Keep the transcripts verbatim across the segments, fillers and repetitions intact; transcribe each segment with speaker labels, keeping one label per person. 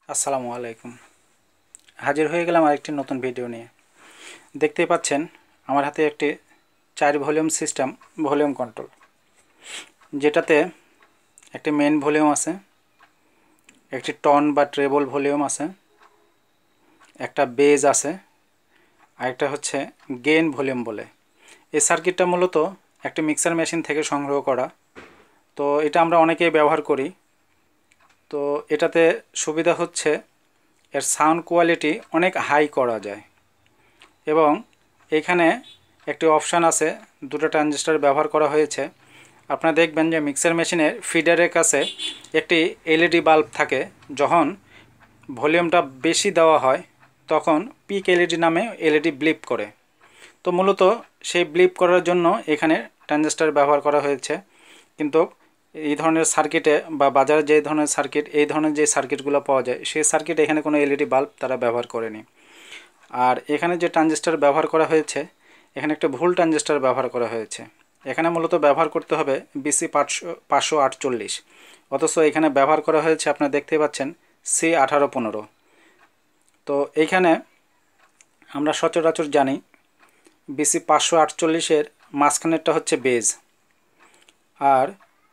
Speaker 1: আসসালামু আলাইকুম। হাজির হয়ে গেলাম আরেকটি নতুন ভিডিও নিয়ে। দেখতেই পাচ্ছেন আমার হাতে একটি চার ভলিউম সিস্টেম ভলিউম কন্ট্রোল, যেটাতে একটি মেন ভলিউম আছে, একটি টন বা ট্রেবল ভলিউম আছে, একটা বেজ আছে, আরেকটা হচ্ছে গেইন ভলিউম বলে। এই সার্কিটটা মূলত একটি মিক্সার মেশিন থেকে সংগ্রহ করা। তো এটা আমরা অনেকেই ব্যবহার করি। তো এটাতে সুবিধা হচ্ছে এর সাউন্ড কোয়ালিটি অনেক হাই করা যায়, এবং এখানে একটি অপশান আছে, দুটো ট্রানজিস্টর ব্যবহার করা হয়েছে। আপনারা দেখবেন যে মিক্সার মেশিনের ফিডারের কাছে একটি এলইডি বাল্ব থাকে। যখন ভলিউমটা বেশি দেওয়া হয় তখন পিক এলইডি নামে এলইডি ব্লিপ করে। তো মূলত সেই ব্লিপ করার জন্য এখানে ট্রানজিস্টর ব্যবহার করা হয়েছে। কিন্তু এই ধরনের সার্কিটে বা বাজারে যে ধরনের সার্কিট, এই ধরনের যে সার্কিটগুলো পাওয়া যায়, সেই সার্কিটে এখানে কোনো এলইডি বাল্ব তারা ব্যবহার করেনি। আর এখানে যে ট্রানজিস্টর ব্যবহার করা হয়েছে, এখানে একটা ভুল ট্রানজিস্টর ব্যবহার করা হয়েছে। এখানে মূলত ব্যবহার করতে হবে বিসি পাঁচশো পাঁচশো আটচল্লিশ, অথচ এখানে ব্যবহার করা হয়েছে, আপনারা দেখতেই পাচ্ছেন, সি আঠারো পনেরো। তো এইখানে আমরা সচরাচর জানি বিসি পাঁচশো আটচল্লিশের মাঝখানেরটা হচ্ছে বেজ, আর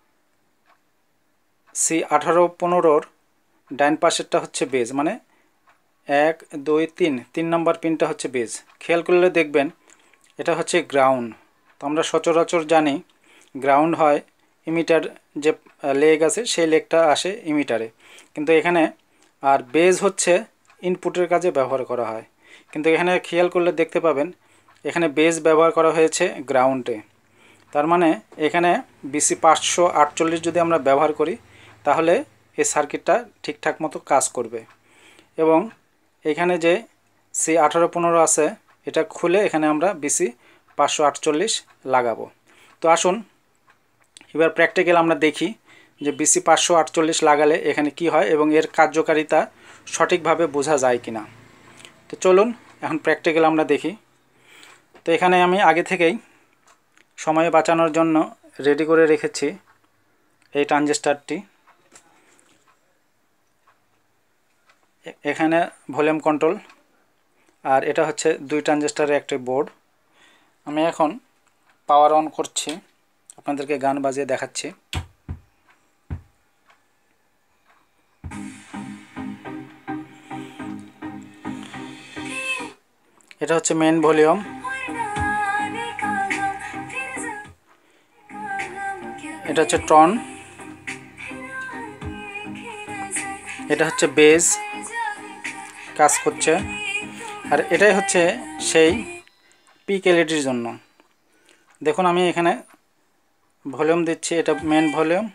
Speaker 1: সি আঠারো পনেরোর ডাইন পাশেরটা হচ্ছে বেজ, মানে এক দুই তিন তিন নম্বর পিনটা হচ্ছে বেজ। খেয়াল করলে দেখবেন এটা হচ্ছে গ্রাউন্ড। তো আমরা সচরাচর জানি গ্রাউন্ড হয় ইমিটার, যে লেগ আছে সেই লেগটা আসে ইমিটারে, কিন্তু এখানে আর বেজ হচ্ছে ইনপুটের কাজে ব্যবহার করা হয়। কিন্তু এখানে খেয়াল করলে দেখতে পাবেন এখানে বেজ ব্যবহার করা হয়েছে গ্রাউন্ডে। তার মানে এখানে বিসি পাঁচশো আটচল্লিশ যদি আমরা ব্যবহার করি তাহলে এই সার্কিটটা ঠিকঠাক মতো কাজ করবে। এবং এখানে যে সি আঠারো পনেরো আছে, এটা খুলে এখানে আমরা বিসি পাঁচশো আটচল্লিশ লাগাবো। তো আসুন এবার প্র্যাকটিক্যাল আমরা দেখি যে বিসি পাঁচশো আটচল্লিশ লাগালে এখানে কি হয় এবং এর কার্যকারিতা সঠিকভাবে বোঝা যায় কি না। তো চলুন এখন প্র্যাকটিক্যাল আমরা দেখি। তো এখানে আমি আগে থেকেই সময় বাঁচানোর জন্য রেডি করে রেখেছি এই ট্রানজিস্টরটি। এখানে ভলিউম কন্ট্রোল, আর এটা হচ্ছে দুই ট্রানজিস্টরের একটি বোর্ড। আমি এখন পাওয়ার অন করছি, আপনাদেরকে গান বাজিয়ে দেখাচ্ছি। এটা হচ্ছে মেন ভলিউম, এটা হচ্ছে টন, এটা হচ্ছে বেজ কাজ করছে, আর এটাই হচ্ছে সেই পিক এলইডির জন্য। দেখুন আমি এখানে ভলিউম দিচ্ছি, এটা মেন ভলিউম,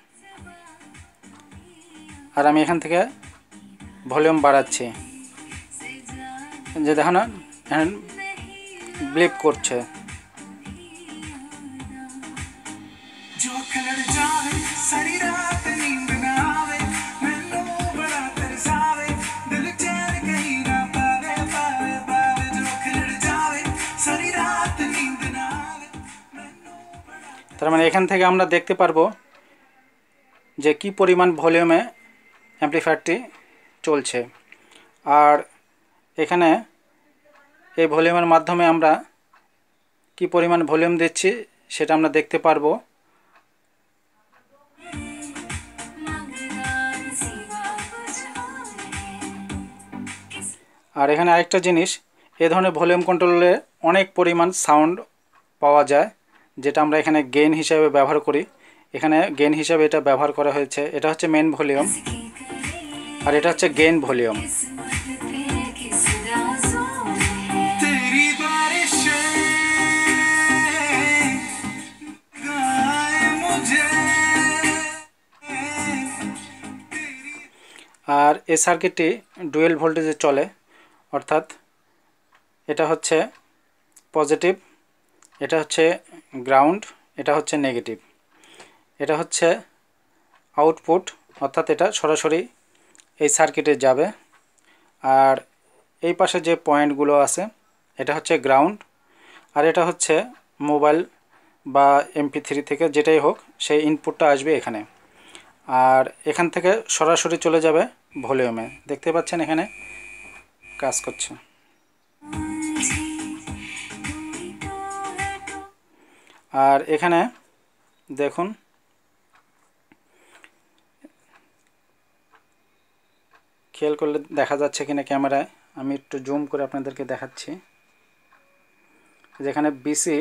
Speaker 1: আর আমি এখান থেকে ভলিউম বাড়াচ্ছি, যে দেখো না এখন ব্লিপ করছে। তার মানে এখান থেকে আমরা দেখতে পারবো যে কি পরিমাণ ভলিউমে অ্যাম্প্লিফায়ারটি চলছে। আর এখানে এই ভলিউমের মাধ্যমে আমরা কি পরিমাণ ভলিউম দিচ্ছি সেটা আমরা দেখতে পারবো। আর এখানে আরেকটা জিনিস, এ ধরনের ভলিউম কন্ট্রোলে অনেক পরিমাণ সাউন্ড পাওয়া যায়, যেটা আমরা এখানে গেইন হিসাবে ব্যবহার করি। এখানে গেইন হিসাবে এটা ব্যবহার করা হয়েছে। এটা হচ্ছে মেন ভলিউম, আর এটা হচ্ছে গেইন ভলিউম। আর এই সার্কিটটি ডুয়েল ভোল্টেজে চলে, অর্থাৎ এটা হচ্ছে পজিটিভ, এটা হচ্ছে গ্রাউন্ড, এটা হচ্ছে নেগেটিভ। এটা হচ্ছে আউটপুট, অর্থাৎ এটা সরাসরি এই সার্কিটে যাবে। আর এই পাশে যে পয়েন্টগুলো আছে এটা হচ্ছে গ্রাউন্ড, আর এটা হচ্ছে মোবাইল বা এমপি থ্রি থেকে যেটাই হোক সেই ইনপুটটা আসবে এখানে। আর এখান থেকে সরাসরি চলে যাবে ভলিউমে দেখতে পাচ্ছেন এখানে কাজ করছে। আর এখানে দেখুন খেয়াল করলে দেখা যাচ্ছে কিনা ক্যামেরায়, আমি একটু জুম করে আপনাদেরকে দেখাচ্ছি। যেখানে বিসি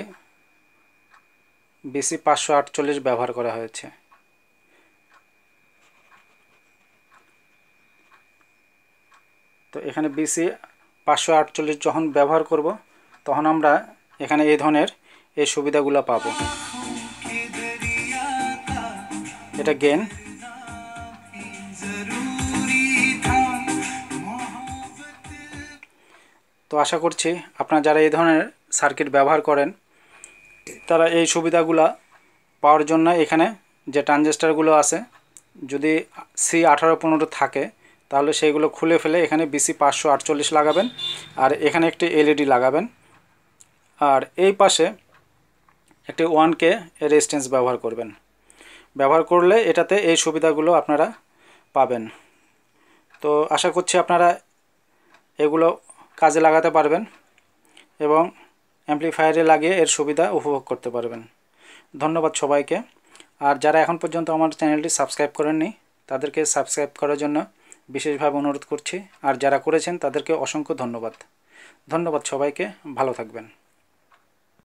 Speaker 1: বিসি পাঁচশো আটচল্লিশ ব্যবহার করা হয়েছে। তো এখানে বিসি পাঁচশো আটচল্লিশ যখন ব্যবহার করব তখন আমরা এখানে এই ধরনের এই সুবিধাগুলো পাব। এটা গেন। তো আশা করছি আপনারা যারা এই ধরনের সার্কিট ব্যবহার করেন তারা এই সুবিধাগুলো পাওয়ার জন্য এখানে যে ট্রানজিস্টারগুলো আছে যদি সি আঠারো পনেরো থাকে তাহলে সেইগুলো খুলে ফেলে এখানে বিসি পাঁচশো আটচল্লিশ লাগাবেন আর এখানে একটি এলইডি লাগাবেন। আর এই পাশে একটি ওয়ান কে রেজিস্ট্যান্স ব্যবহার করবেন। ব্যবহার করলে এটাতে এই সুবিধাগুলো আপনারা পাবেন। তো আশা করছি আপনারা এগুলো কাজে লাগাতে পারবেন এবং অ্যাম্প্লিফায়ারে লাগিয়ে এর সুবিধা উপভোগ করতে পারবেন। ধন্যবাদ সবাইকে। আর যারা এখন পর্যন্ত আমার চ্যানেলটি সাবস্ক্রাইব করেননি তাদেরকে সাবস্ক্রাইব করার জন্য বিশেষভাবে অনুরোধ করছি। আর যারা করেছেন তাদেরকে অসংখ্য ধন্যবাদ। ধন্যবাদ সবাইকে, ভালো থাকবেন।